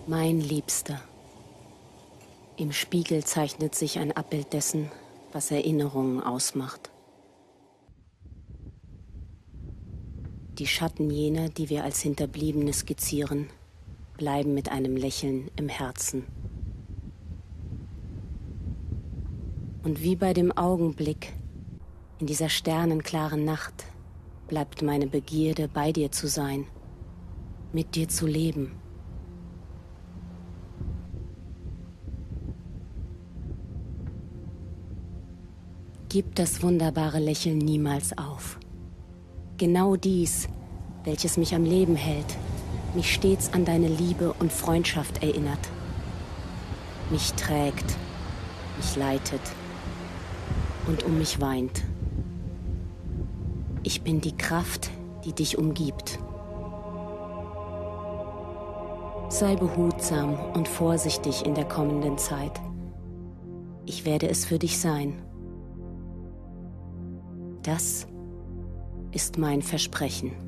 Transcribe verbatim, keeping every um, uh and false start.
Mein Liebster. Im Spiegel zeichnet sich ein Abbild dessen, was Erinnerungen ausmacht. Die Schatten jener, die wir als Hinterbliebene skizzieren, bleiben mit einem Lächeln im Herzen. Und wie bei dem Augenblick in dieser sternenklaren Nacht bleibt meine Begierde, bei dir zu sein, mit dir zu leben. Gib das wunderbare Lächeln niemals auf. Genau dies, welches mich am Leben hält, mich stets an deine Liebe und Freundschaft erinnert, mich trägt, mich leitet und um mich weint. Ich bin die Kraft, die dich umgibt. Sei behutsam und vorsichtig in der kommenden Zeit. Ich werde es für dich sein. Das ist mein Versprechen.